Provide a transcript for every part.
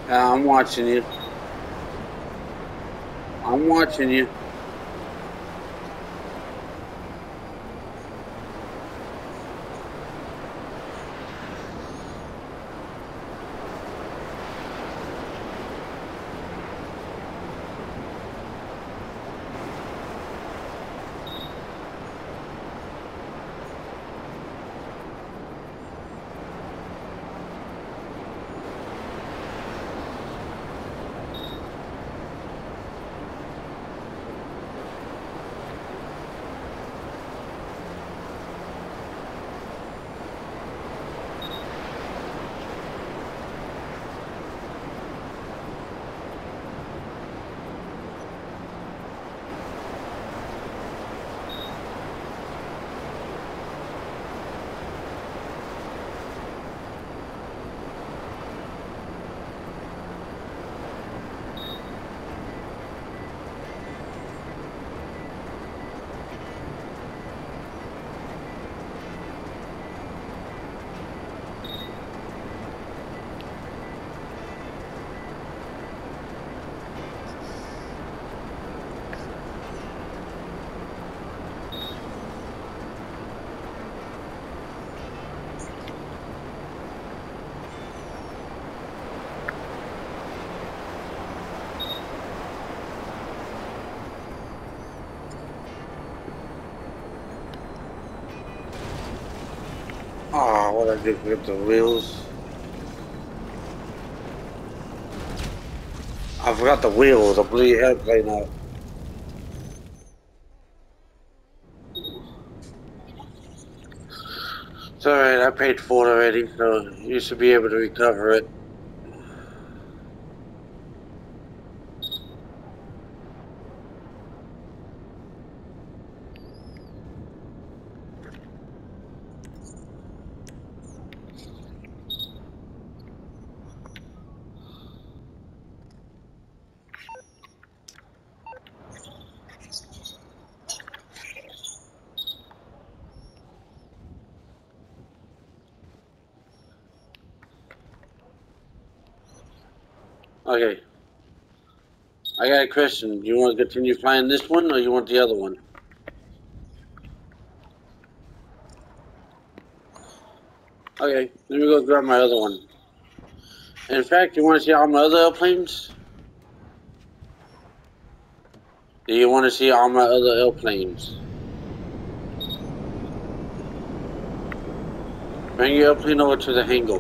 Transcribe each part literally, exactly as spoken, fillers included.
Uh, I'm watching you. I'm watching you. Oh, what I did with the wheels. I forgot the wheels. I blew your airplane out. It's alright, I paid for it already, so you should be able to recover it. Okay. I got a question. Do you want to continue flying this one, or you want the other one? Okay, let me go grab my other one. In fact, you want to see all my other airplanes? Do you want to see all my other airplanes? Bring your airplane over to the hangar.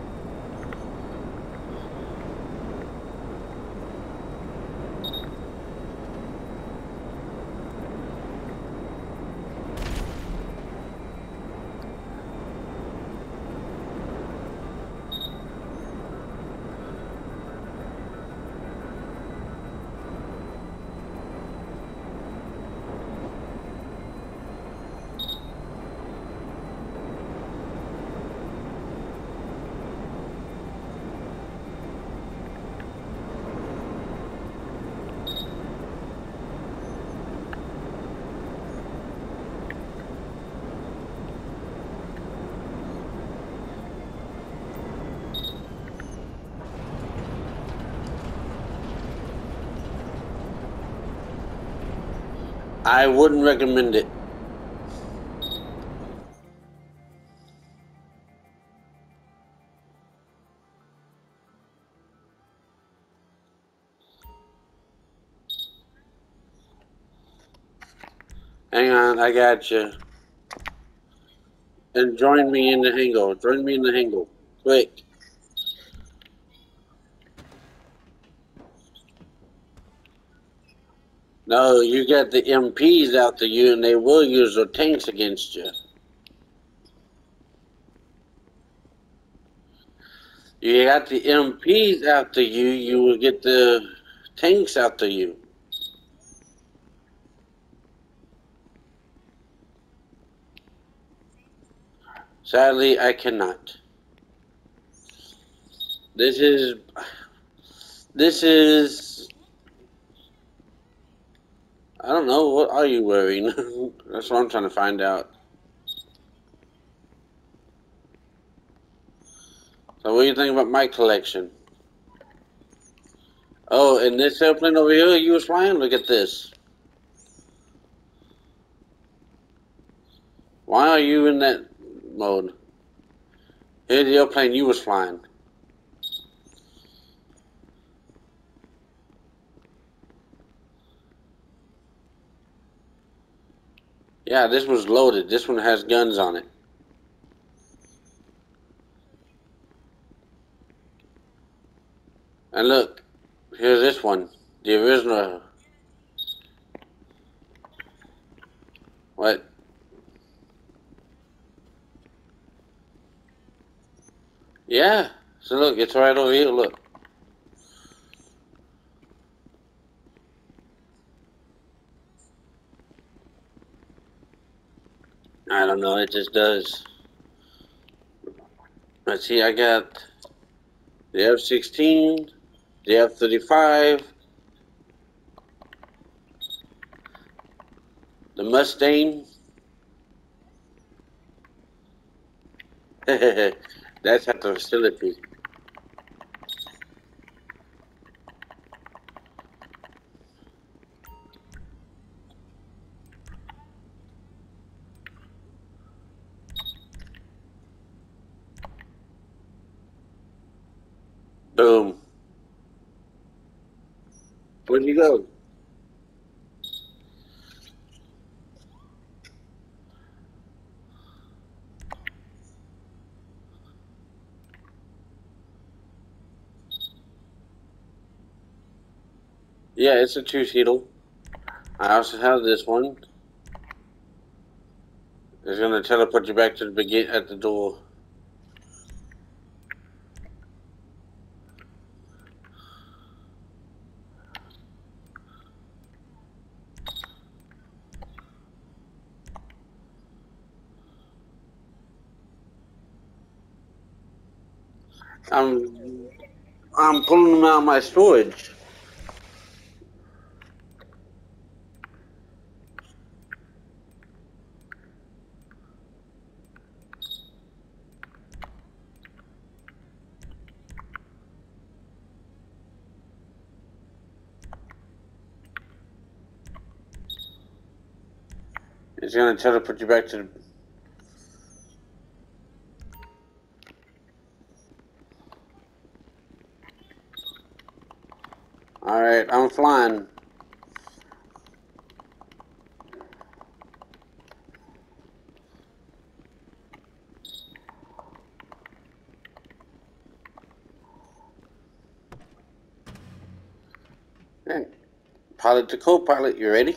I wouldn't recommend it. Hang on, I got you. And join me in the hangar. Join me in the hangar. Quick. No, you got the M Ps after you, and they will use their tanks against you. You got the M Ps after you, you will get the tanks after you. Sadly, I cannot. This is... This is... I don't know, what are you wearing? That's what I'm trying to find out. So what do you think about my collection? Oh, and this airplane over here you was flying? Look at this. Why are you in that mode? Here's the airplane you was flying. Yeah, this was loaded. This one has guns on it. And look, here's this one. The original. What? Yeah. So look, it's right over here. Look. I don't know. It just does. Let's see. I got the F sixteen, the F thirty-five, the Mustang. That's at the facility. Boom. Where'd you go? Yeah, it's a two-seater. I also have this one. It's gonna teleport you back to the begin at the door. I'm I'm pulling them out of my storage. It's gonna teleport you back to the. Alright, I'm flying. Okay. Pilot to co-pilot, you ready?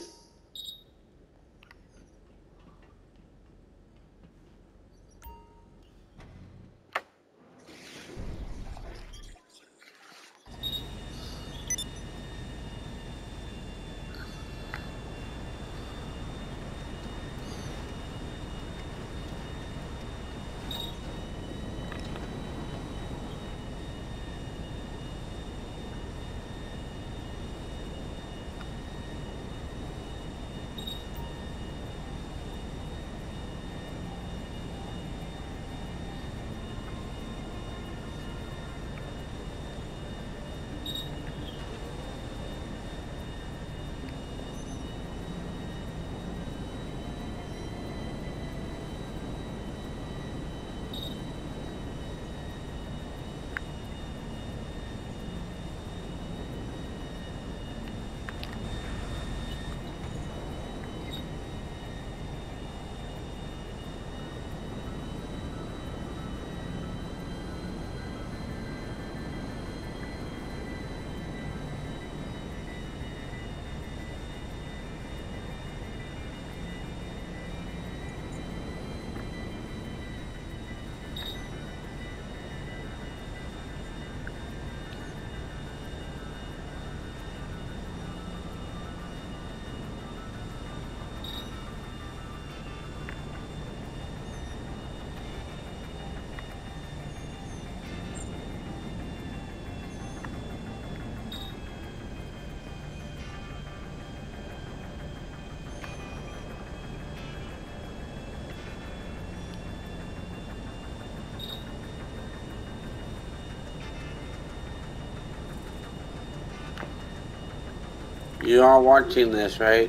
You are watching this, right?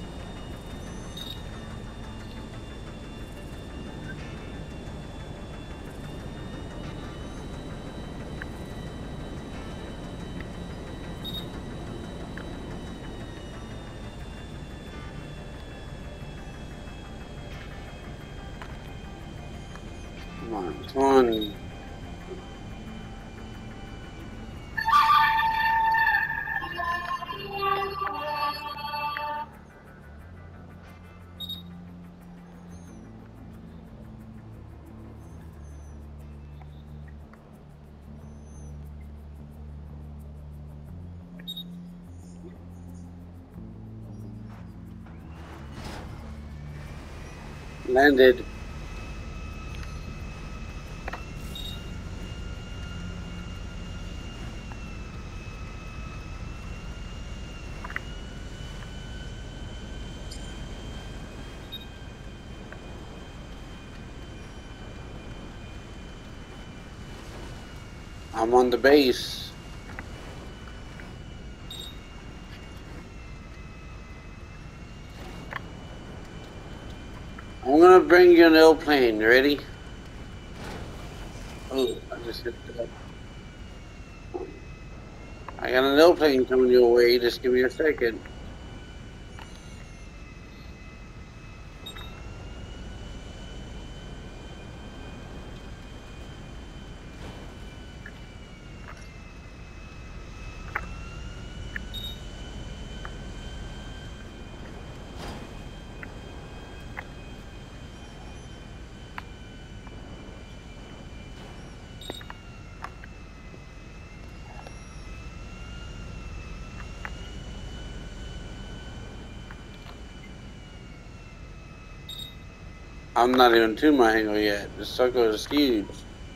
Come on, come on. Landed. I'm on the base. I'm gonna bring you an airplane. You ready? Oh, I just hit that. I got an airplane coming your way. Just give me a second. I'm not even to my hangar yet. The circle is huge.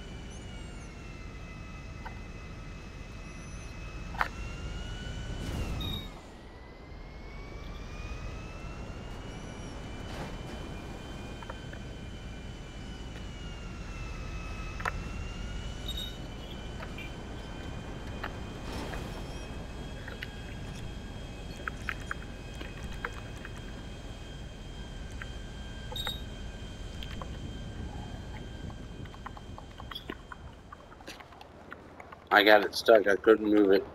I got it stuck. I couldn't move it.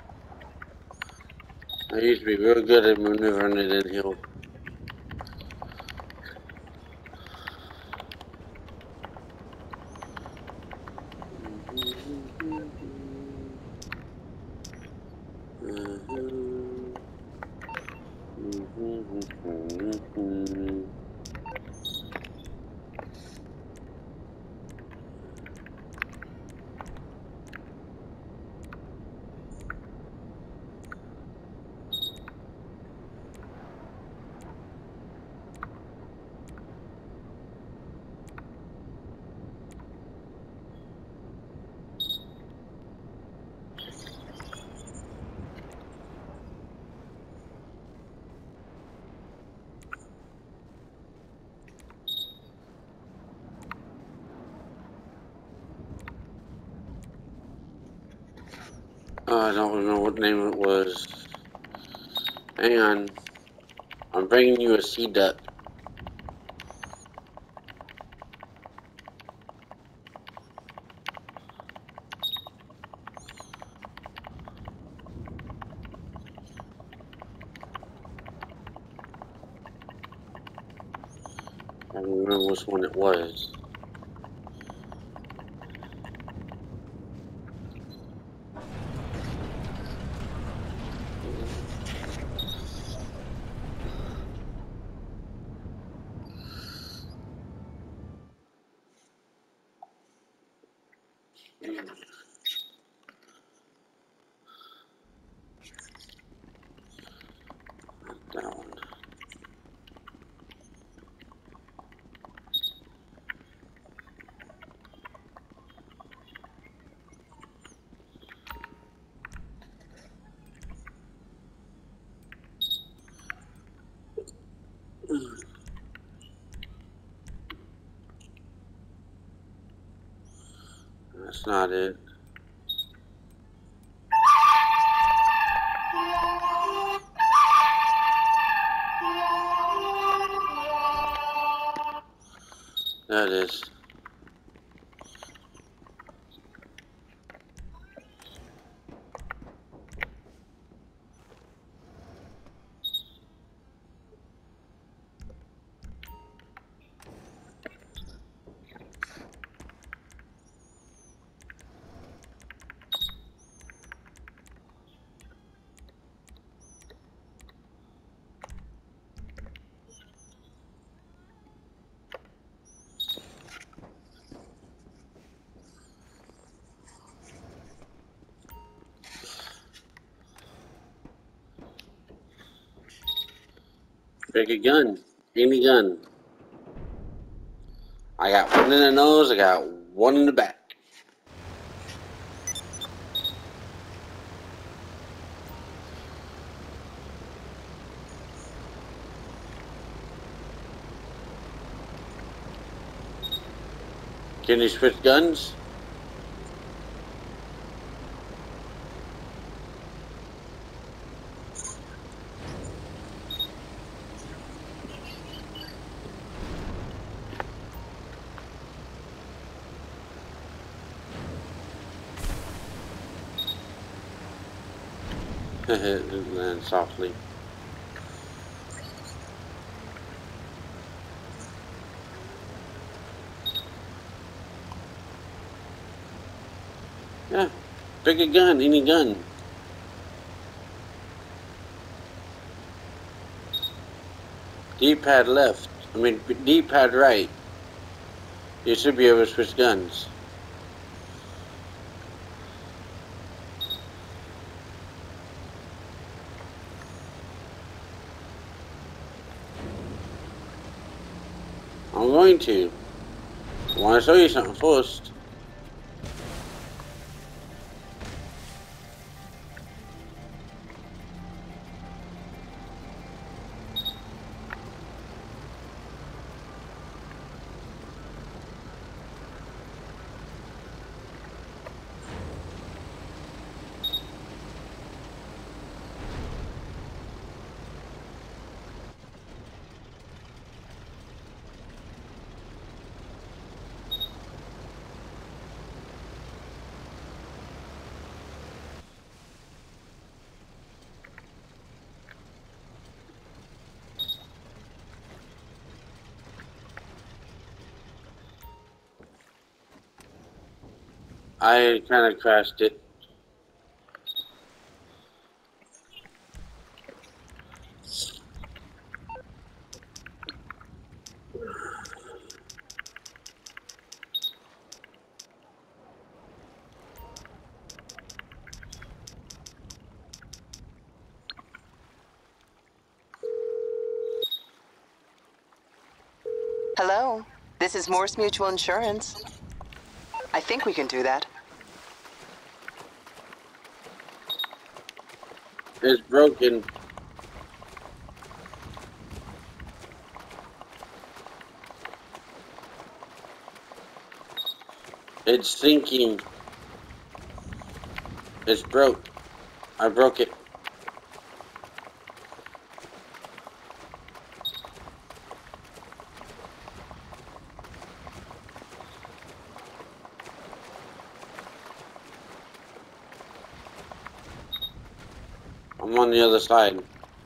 I used to be real good at maneuvering it in hill. Oh, I don't remember what name it was. Hang on. I'm bringing you a sea duck. I don't remember which one it was. That one. That's not it. There it is. Pick a gun. Any gun. I got one in the nose, I got one in the back. Can you switch guns? Land softly. Yeah, pick a gun, any gun. D-pad left, I mean D-pad right. You should be able to switch guns. I'm going to. I want to show you something first. I kind of crashed it. Hello, this is Morse Mutual Insurance. I think we can do that. It's broken. It's sinking. It's broke. I broke it. I'm on the other side.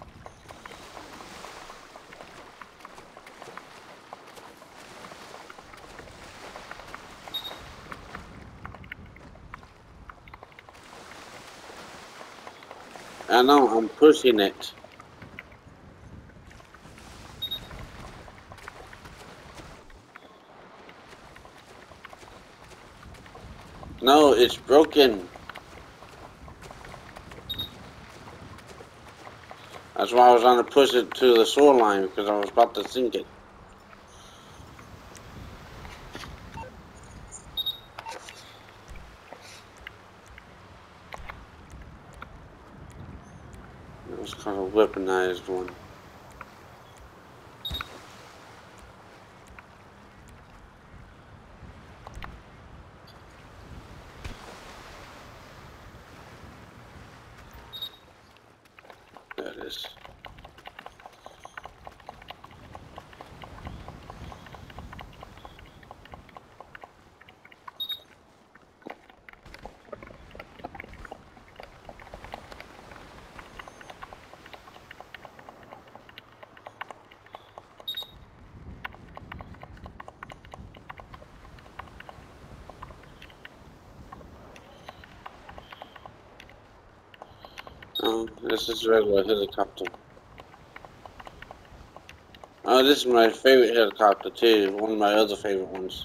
I know, I'm pushing it. No, it's broken. That's why I was trying to push it to the shoreline, because I was about to sink it. It was kind of a weaponized one. There it is. Oh, this is a regular helicopter. Oh, this is my favorite helicopter too. One of my other favorite ones.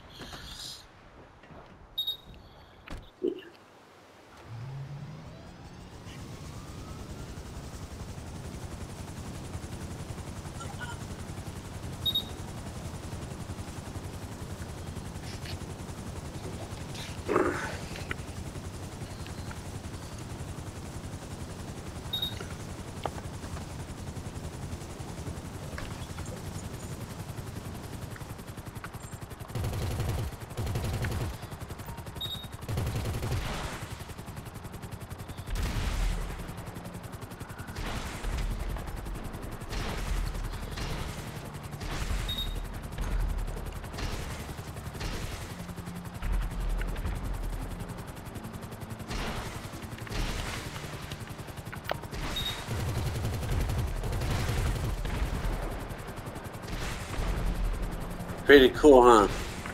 Pretty cool, huh?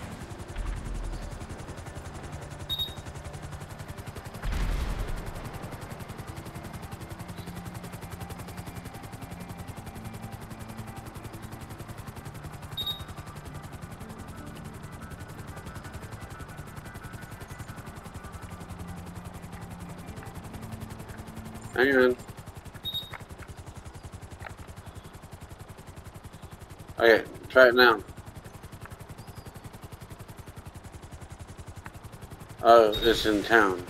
Hang on. Okay, try it now. Oh, it's in town.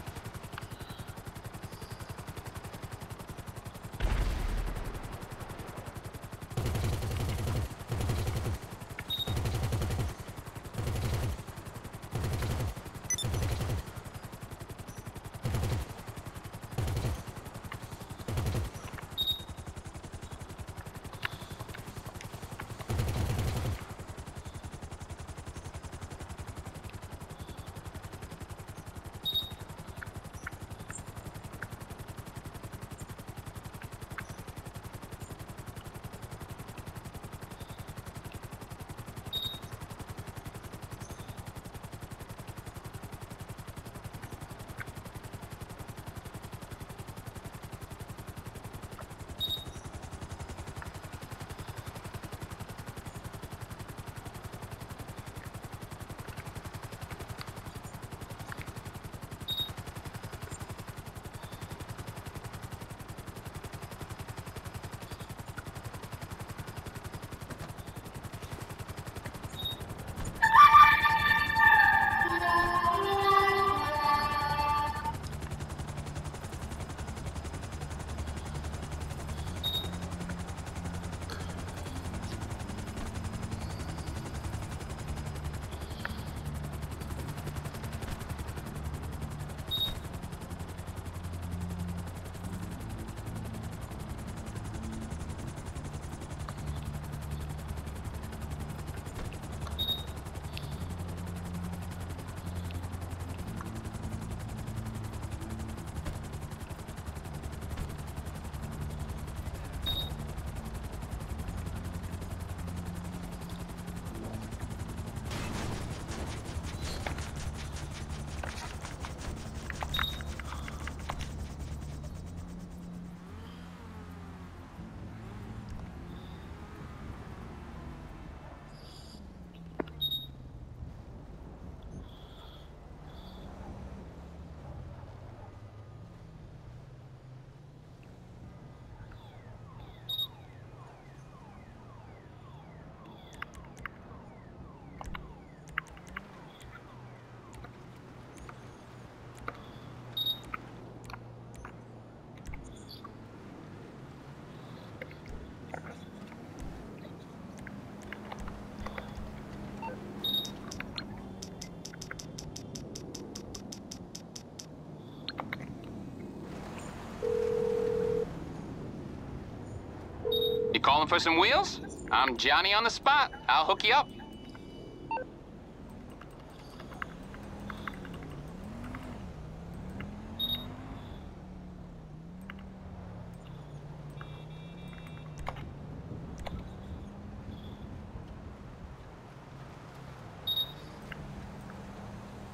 You calling for some wheels? I'm Johnny on the spot. I'll hook you up.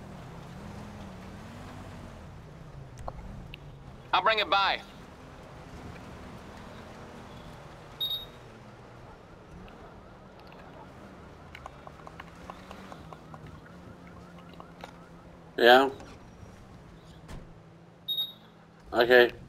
I'll bring it by. Yeah. Okay.